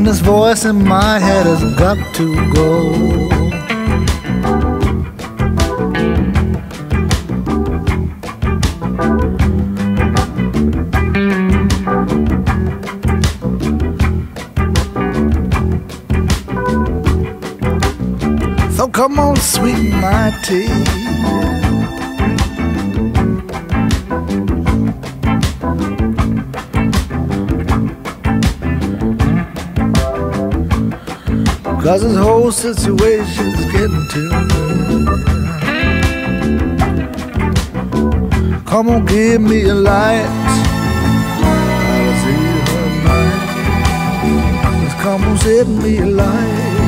this voice in my head has got to go. So come on, sweeten my tea. Cause this whole situation's getting to me. Come on, give me a light. I'll see you tonight. Just come on, set me a light.